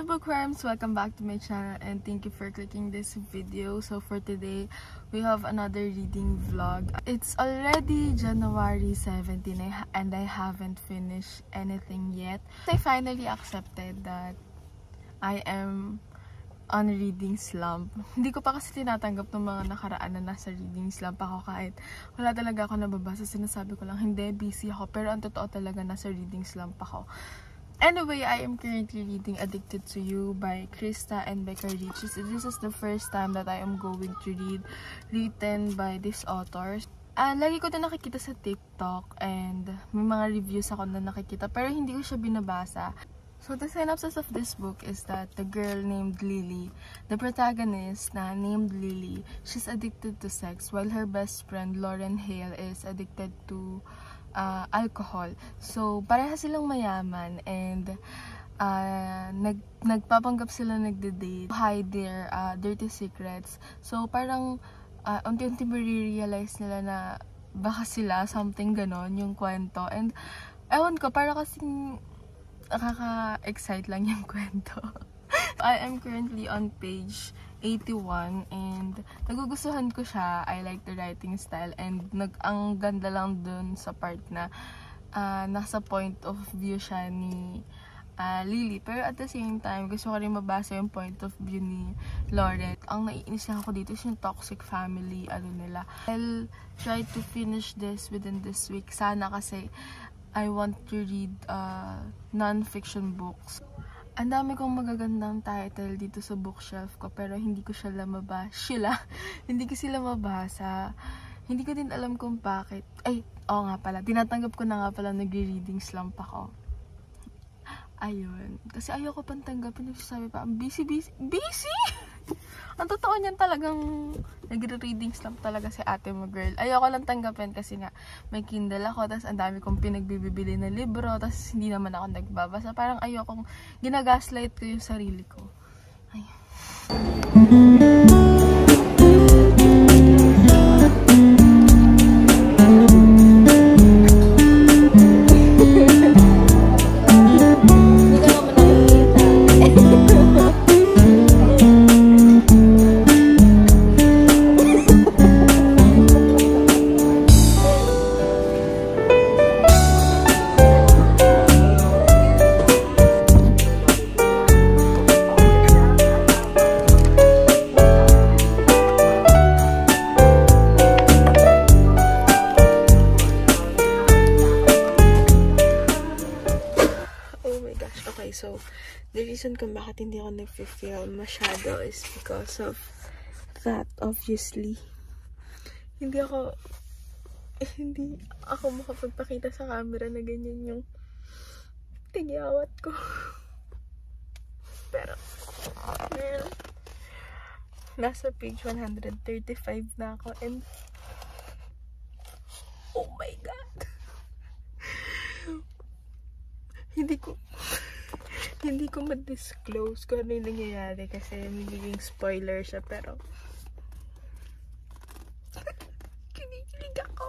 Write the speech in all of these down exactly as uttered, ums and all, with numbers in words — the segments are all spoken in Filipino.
Hello bookworms! Welcome back to my channel and thank you for clicking this video. So for today, we have another reading vlog. It's already January seventeenth and I haven't finished anything yet. I finally accepted that I am on reading slump. Hindi ko pa kasi tinatanggap ng mga nakaraan na nasa reading slump ako kahit wala talaga ako nababasa. Sinasabi ko lang, hindi, busy ako. Pero ang totoo talaga nasa reading slump ako. Anyway, I am currently reading Addicted to You by Krista and by Kimreads. This is the first time that I am going to read written by these authors. And lagi ko na nakikita sa TikTok and may mga reviews ako na nakikita pero hindi ko siya binabasa. So the synopsis of this book is that the girl named Lily, the protagonist na named Lily, she's addicted to sex while her best friend Lauren Hale is addicted to uh, alcohol. So pareha silang mayaman and uh, nag nagpapanggap sila nagde-date, hide their uh, dirty secrets. So parang uh, unti-unti ma-realize nila na baka sila something ganon yung kwento. And ewan ko, para kasing nakaka-excite lang yung kwento. I am currently on page eighty-one and nagugustuhan ko siya. I like the writing style and nag ang ganda lang dun sa part na uh, nasa point of view siya ni uh, Lily. Pero at the same time, gusto ko rin mabasa yung point of view ni Lauren. Ang naiinis lang ako dito is yung toxic family, ano nila. I'll try to finish this within this week. Sana kasi I want to read uh, non-fiction books. Ang dami kong magagandang title dito sa bookshelf ko pero hindi ko sila mabasa. Sila, hindi ko sila mabasa. Hindi ko din alam kung bakit. Ay, oo nga pala. Tinatanggap ko na nga pala nagre-reading slump ako. Ayun. Kasi ayoko pang tanggapin. Sabi pa, busy, busy. Busy! Ang totoo niyan talagang nagre-reading slump talaga si ate mo, girl. Ayoko lang tanggapin kasi nga may Kindle ako, tapos ang dami kong pinagbibili na libro, tapos hindi naman ako nagbabasa. Parang ayokong ginagaslight ko yung sarili ko. Ay. So, the reason kung bakit hindi ako nag-film masyado is because of that, obviously. Hindi ako, eh, hindi ako makapagpakita sa camera na ganyan yung tigyawat ko. Pero, girl, nasa page one thirty-five na ako and oh my god! Hindi ko hindi ko ma-disclose kung ano yung nangyayari kasi magiging spoiler siya pero kinikilig ako.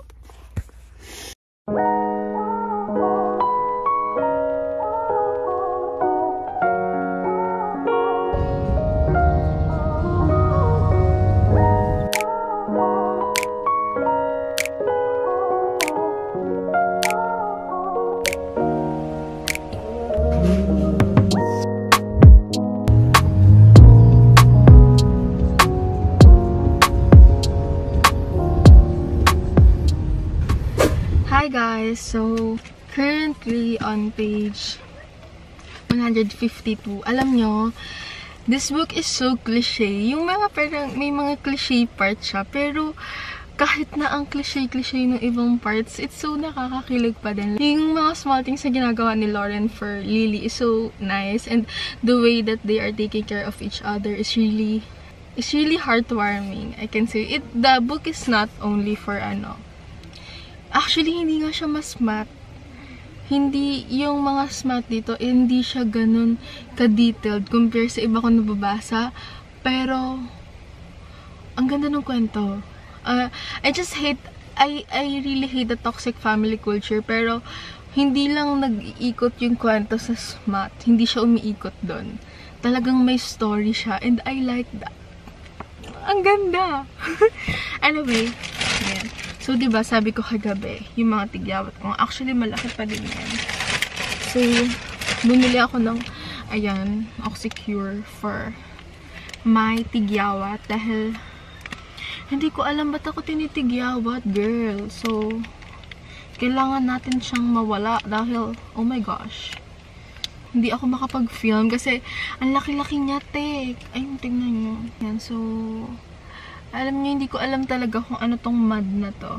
Hi guys! So, currently on page one fifty-two. Alam nyo, this book is so cliche. Yung mga parang, may mga cliche parts siya. Pero, kahit na ang cliche-cliche ng ibang parts, it's so nakakakilig pa din. Yung mga small things na ginagawa ni Lauren for Lily is so nice. And the way that they are taking care of each other is really, is really heartwarming. I can say it. The book is not only for ano, actually, hindi nga siya mas math. Hindi, yung mga smart dito, hindi siya ganun ka-detailed compare sa iba kong nababasa. Pero, ang ganda ng kwento. Uh, I just hate, I, I really hate the toxic family culture. Pero, hindi lang nag-iikot yung kwento sa smut. Hindi siya umiikot doon. Talagang may story siya. And I like that. Ang ganda! Anyway, ayan. So, diba, sabi ko kagabi, yung mga tigyawat ko. Actually, malaki pa din yan. So, bumili ako ng, ayan, Oxycure for my tigyawat. Dahil, hindi ko alam ba't ako tinitigyawat, girl. So, kailangan natin siyang mawala dahil, oh my gosh, hindi ako makapag-film kasi ang laki-laki niya, tek. Ay, tingnan nyo. Yan, so, alam niyo, hindi ko alam talaga kung ano tong mud na to.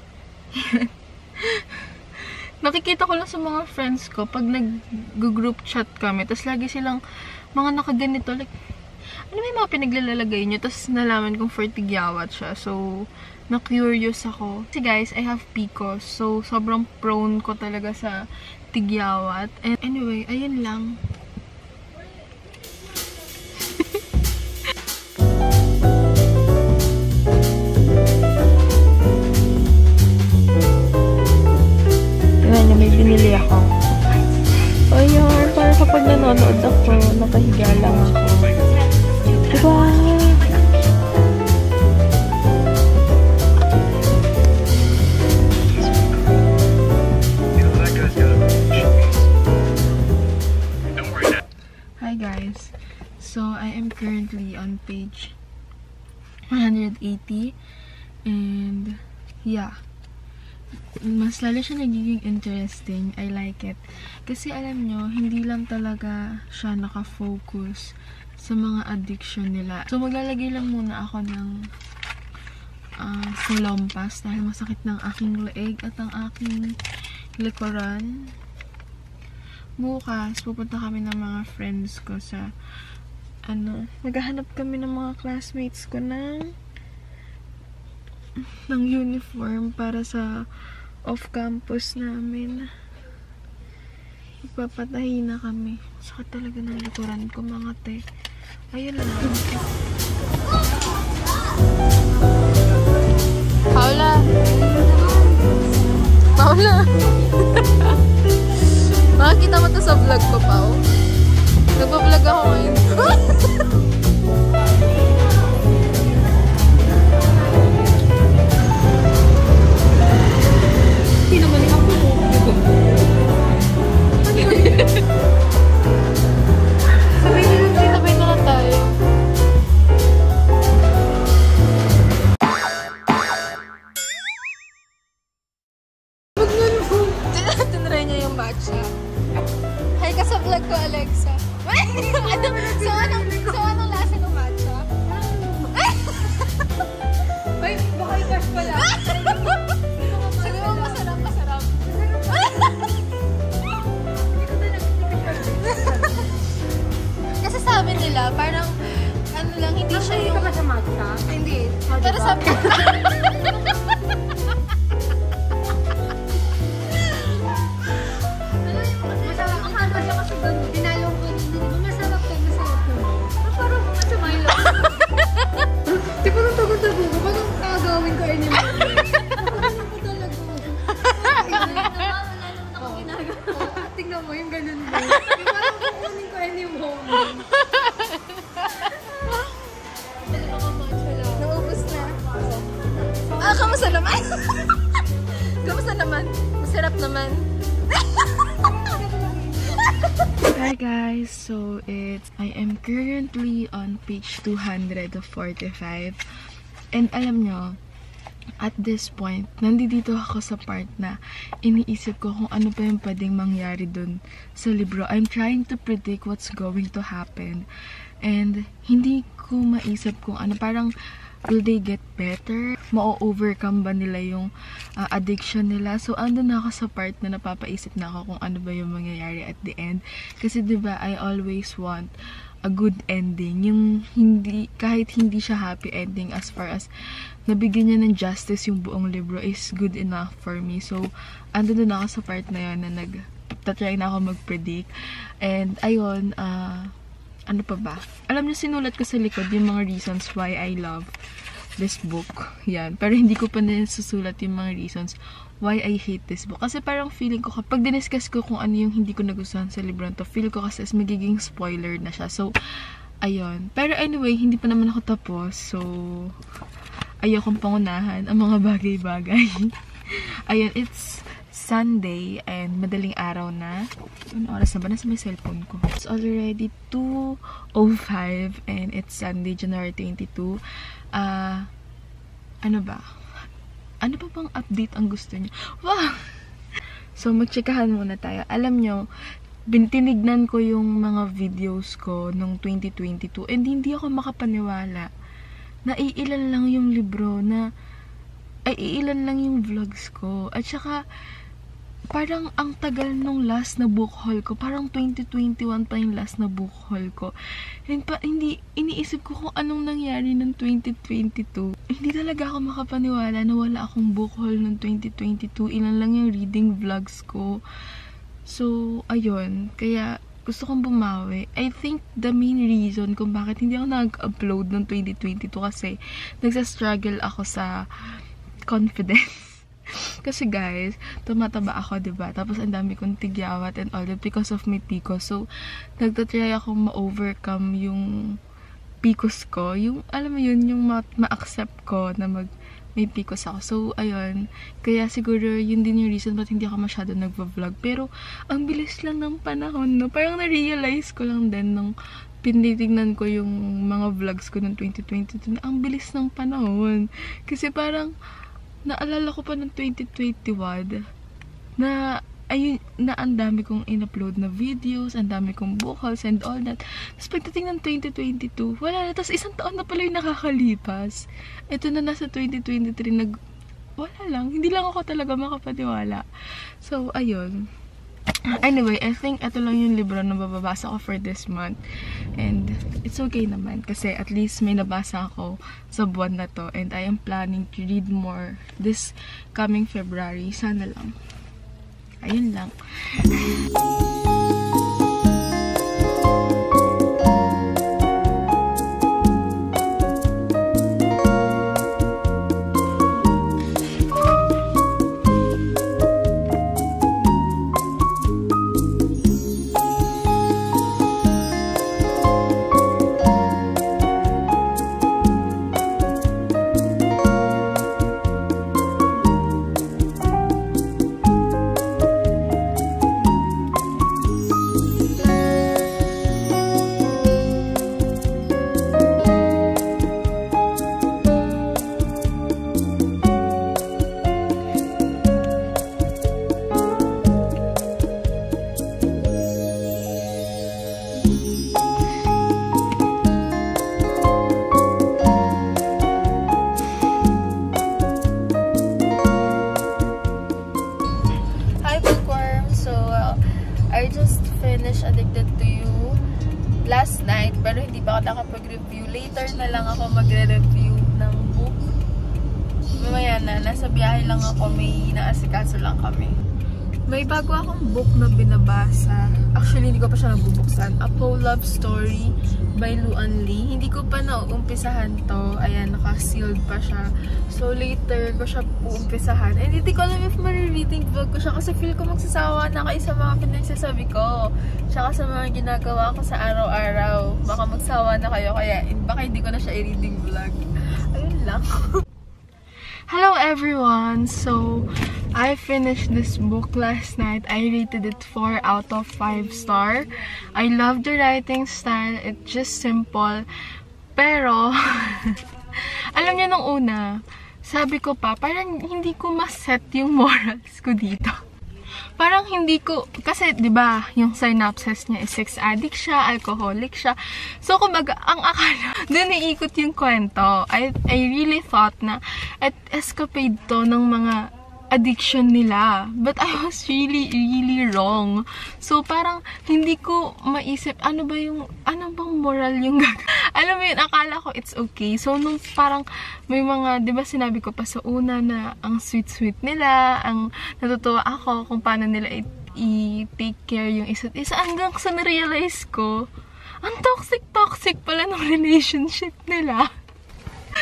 Nakikita ko lang sa mga friends ko pag nag-group chat kami, tapos lagi silang mga nakaganito, like, ano may mga pinaglalagay nyo, tapos nalaman kong for tigyawat siya. So, na-curious ako. Kasi guys, I have P C O S, so sobrang prone ko talaga sa tigyawat. And anyway, ayun lang. Tingnan niyo, may binili ako. Ayun, para kapag nanonood ako, nakahiga lang ako. Diba? Hi guys, so I am currently on page one hundred eighty and yeah, mas lalo siya nagiging interesting. I like it kasi alam nyo, hindi lang talaga siya nakafocus sa mga addiction nila. So maglalagay lang muna ako ng uh, salompas dahil masakit ng aking leeg at ang aking likuran. Bukas, pupunta kami ng mga friends ko sa, ano, maghahanap kami ng mga classmates ko ng, ng uniform para sa off-campus namin. Ipapatahi na kami. Sakit talaga ng likuran ko, mga te. Ayun lang. Paula! Paula! Makikita mo to sa vlog ko, Pao. Nagpa-vlog ako ngayon. Pinabalik ako po. Sabay na lang tayo. Sabay na lang tayo. Tinry niya yung matcha. Hi ka sa vlog ko, Alexa. so, anong, so, anong lasa ng matcha? Ay, baka i-cash pala. Sabi mo, masarap, masarap. Kasi sabi nila, parang, ano lang, hindi siya yung... Hindi ka ba sa matcha? Hindi. Pero sabi... Kamusta naman? Kamusta naman? Masarap naman. Hi guys, so it's I am currently on page two hundred forty-five and alam nyo, at this point, nandito ako sa part na iniisip ko kung ano pa yung pwedeng mangyari dun sa libro. I'm trying to predict what's going to happen and hindi ko maisip kung ano, parang will they get better? Ma-overcome ba nila yung uh, addiction nila? So, andun na ako sa part na napapaisip na ako kung ano ba yung mangyayari at the end. Kasi, diba, I always want a good ending. Yung hindi, kahit hindi siya happy ending as far as nabigyan niya ng justice yung buong libro is good enough for me. So, andun na ako sa part na yun na nag-try na ako mag-predict. And, ayun, ah, uh, ano pa ba? Alam niyo, sinulat ko sa likod yung mga reasons why I love this book. Yan. Pero hindi ko pa nasusulat yung mga reasons why I hate this book. Kasi parang feeling ko, kapag diniscuss ko kung ano yung hindi ko nagustuhan sa libro to, feel ko kasi is magiging spoiler na siya. So, ayun. Pero anyway, hindi pa naman ako tapos. So, ayokong pangunahan ang mga bagay-bagay. Ayun, it's Sunday and madaling araw na. Ano oras na ba? Nasa may cellphone ko. It's already two oh five and it's Sunday, January twenty-second. Ah, uh, ano ba? Ano pa bang update ang gusto niyo? Wow! So, magtsikahan muna tayo. Alam nyo, tinignan ko yung mga videos ko nung twenty twenty-two and hindi ako makapaniwala na iilan lang yung libro, na ay iilan lang yung vlogs ko. At saka, parang ang tagal nung last na book haul ko. Parang twenty twenty-one pa yung last na book haul ko. And pa, hindi, iniisip ko kung anong nangyari ng twenty twenty-two. Hindi talaga ako makapaniwala na wala akong book haul ng twenty twenty-two. Ilan lang yung reading vlogs ko. So, ayun. Kaya, gusto kong bumawi. I think the main reason kung bakit hindi ako nag-upload ng twenty twenty-two kasi nagsa-struggle ako sa confidence. Kasi guys, tumataba ako, diba? Tapos ang dami kong tigyawat and all that because of my P C O S. So, nagtatry akong ma-overcome yung P C O S ko. Yung, alam mo yun, yung ma-accept ko na mag may P C O S ako. So, ayun. Kaya siguro, yun din yung reason ba't hindi ako masyado nagva-vlog. Pero, ang bilis lang ng panahon, no? Parang na-realize ko lang din nung pinitignan ko yung mga vlogs ko ng twenty twenty-two na ang bilis ng panahon. Kasi parang, naalala ko pa ng twenty twenty-one na ayun, na ang dami kong in-upload na videos, ang dami kong book hauls and all that. Tapos pagdating ng twenty twenty-two, wala na. Tapos isang taon na pala yung nakakalipas. Ito na nasa twenty twenty-three, nag, wala lang. Hindi lang ako talaga makapaniwala. So, ayun. Anyway, I think ito lang yung libro na bababasa ko for this month. And it's okay naman kasi at least may nabasa ako sa buwan na to. And I am planning to read more this coming February. Sana lang. Ayun lang. Addicted to You last night, pero hindi pa ako nakapag-review. Later na lang ako magre-review ng book. Mamaya na, nasa biyahe lang ako, may naasikaso lang kami. May bago akong book na binabasa. Actually, hindi ko pa siya nabubuksan. A Poe Love Story by Luan Lee. Hindi ko pa nauumpisahan to. Ayan, naka-sealed pa siya. So, later ko siya uumpisahan. And hindi ko alam if marireading vlog ko siya kasi feel ko magsasawa na kayo sa mga pinagsasabi ko. Tsaka sa mga ginagawa ko sa araw-araw. Baka magsawa na kayo. Kaya, baka hindi ko na siya i-reading vlog. Ayun lang. Hello everyone! So, I finished this book last night. I rated it four out of five star. I love the writing style. It's just simple. Pero, alam niyo nung una, sabi ko pa, parang hindi ko ma-set yung morals ko dito. Parang hindi ko, kasi di ba yung synopsis niya is sex addict siya, alcoholic siya. So, kumbaga, ang akala, dun iikot yung kwento. I, I really thought na at escapade to ng mga addiction nila. But I was really, really wrong. So, parang hindi ko maisip, ano ba yung, ano bang moral yung gagawin? Alam mo yun, akala ko it's okay. So, nung parang may mga, di ba sinabi ko pa sa una na ang sweet-sweet nila, ang natutuwa ako kung paano nila i-take care yung isa't isa. Hanggang sa na-realize ko, ang toxic-toxic pala ng relationship nila. So,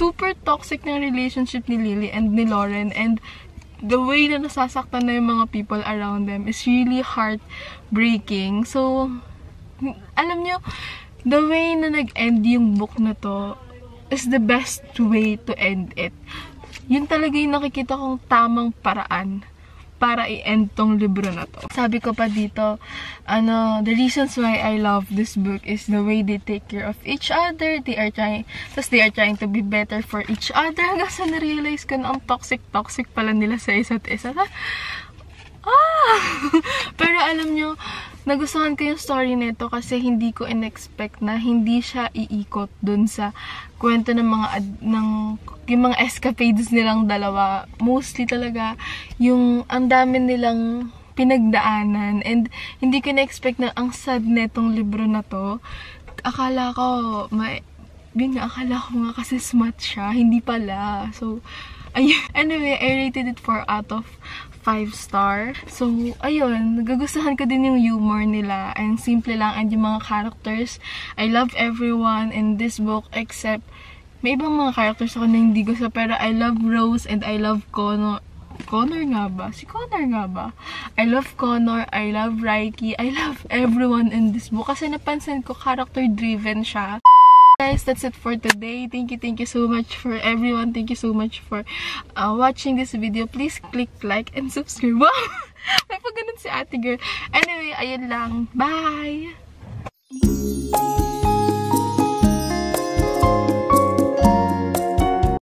super toxic ng relationship ni Lily and ni Lauren, and the way na nasasaktan na yung mga people around them is really heartbreaking. So, alam nyo, the way na nag-end yung book na to is the best way to end it. Yun talaga yung nakikita kong tamang paraan para i-end tong libro na to. Sabi ko pa dito, ano, the reasons why I love this book is the way they take care of each other. They are trying, tas they are trying to be better for each other. Hanggang sa na-realize ko na ang toxic-toxic pala nila sa isa't isa. Ah! Pero alam nyo, nagustuhan ko yung story nito kasi hindi ko in-expect na hindi siya iikot dun sa kwento ng mga ng yung mga escapades nilang dalawa. Mostly talaga yung ang dami nilang pinagdaanan, and hindi ko na-expect na ang sad netong libro na to. Akala ko may yun nga, akala ko nga kasi smart siya, hindi pala. So ayun. Anyway, I rated it four out of five star. So, ayun, nagagustuhan ko din yung humor nila. Ang simple lang, and yung mga characters. I love everyone in this book except may ibang mga characters ako na hindi gusto, pero I love Rose and I love Connor. Connor nga ba? Si Connor nga ba? I love Connor, I love Reiki, I love everyone in this book kasi napansin ko character driven siya. Guys, that's it for today. Thank you, thank you so much for everyone. Thank you so much for uh, watching this video. Please click like and subscribe. Wow! May pag ganun si ate girl. Anyway, ayun lang. Bye!